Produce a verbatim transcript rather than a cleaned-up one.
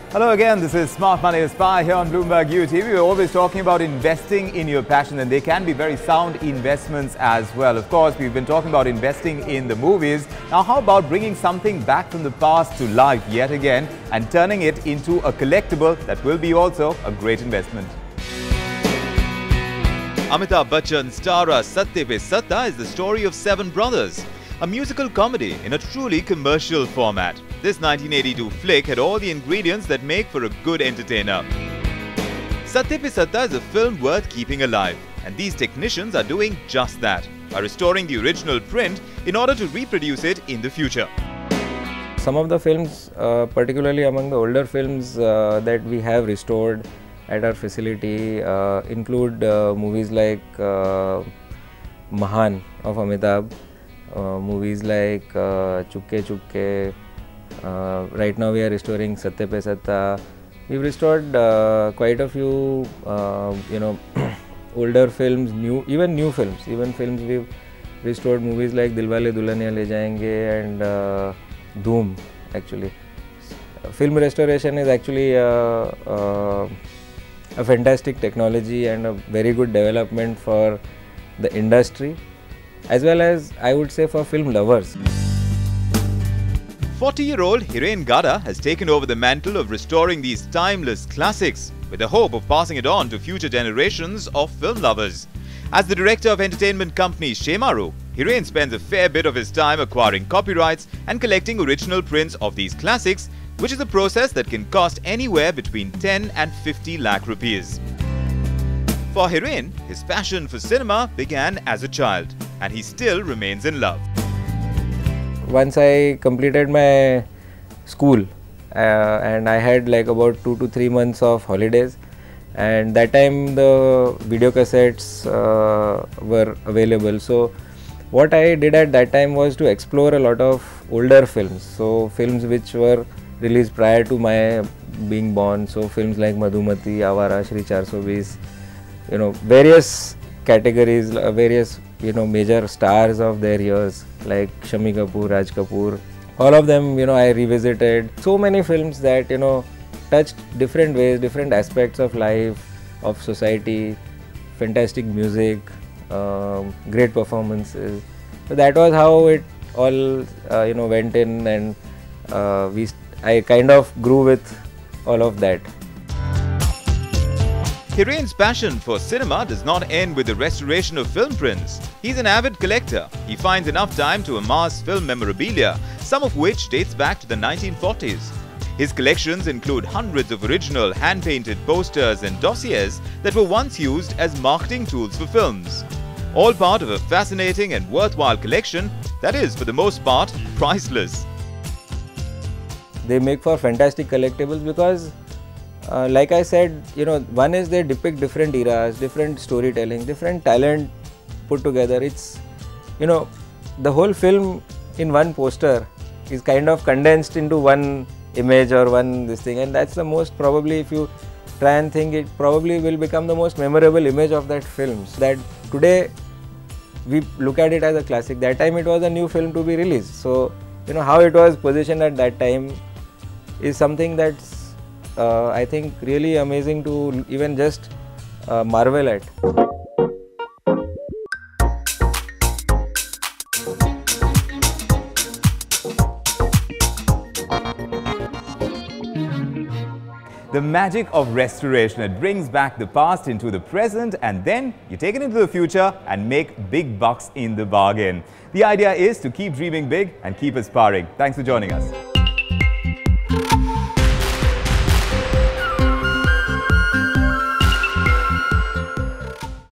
Hello again, this is Smart Money Aspire here on Bloomberg U T V. We're always talking about investing in your passion, and they can be very sound investments as well. Of course, we've been talking about investing in the movies. Now, how about bringing something back from the past to life yet again and turning it into a collectible that will be also a great investment? Amitabh Bachchan's Tara Satte Pe Satta is the story of seven brothers, a musical comedy in a truly commercial format. This nineteen eighty-two flick had all the ingredients that make for a good entertainer. Satte Pe Satta is a film worth keeping alive, and these technicians are doing just that by restoring the original print in order to reproduce it in the future. Some of the films, uh, particularly among the older films uh, that we have restored at our facility, uh, include uh, movies like uh, Mahan of Amitabh, uh, movies like uh, Chupke Chupke. Uh, right now we are restoring Satte Pe Satta. We've restored uh, quite a few, uh, you know, older films, new, even new films, even films we've restored movies like Dilwale Dulhaniya Le Jayenge and uh, Dhoom. Actually, film restoration is actually uh, uh, a fantastic technology and a very good development for the industry, as well as I would say for film lovers. forty-year-old Hiren Gada has taken over the mantle of restoring these timeless classics with the hope of passing it on to future generations of film lovers. As the director of entertainment company Shemaru, Hiren spends a fair bit of his time acquiring copyrights and collecting original prints of these classics, which is a process that can cost anywhere between ten and fifty lakh rupees. For Hiren, his passion for cinema began as a child, and he still remains in love. Once I completed my school uh, and I had like about two to three months of holidays, and that time the video cassettes uh, were available. So what I did at that time was to explore a lot of older films, so films which were released prior to my being born, so films like Madhumati, Awara, Shri four twenty, you know, various categories, uh, various you know major stars of their years like Shami Kapoor, Raj Kapoor, all of them, you know, I revisited. So many films that, you know, touched different ways, different aspects of life, of society, fantastic music, um, great performances. So that was how it all, uh, you know, went in, and uh, we, I kind of grew with all of that. Hiren's passion for cinema does not end with the restoration of film prints. He's an avid collector. He finds enough time to amass film memorabilia, some of which dates back to the nineteen forties. His collections include hundreds of original hand-painted posters and dossiers that were once used as marketing tools for films. All part of a fascinating and worthwhile collection that is, for the most part, priceless. They make for fantastic collectibles because Uh, like I said, you know, one is they depict different eras, different storytelling, different talent put together. It's, you know, the whole film in one poster is kind of condensed into one image or one this thing, and that's the most probably, if you try and think, it probably will become the most memorable image of that film. So that today we look at it as a classic. That time it was a new film to be released. So, you know, how it was positioned at that time is something that's Uh, I think really amazing to even just uh, marvel at. The magic of restoration, it brings back the past into the present, and then you take it into the future and make big bucks in the bargain. The idea is to keep dreaming big and keep aspiring. Thanks for joining us.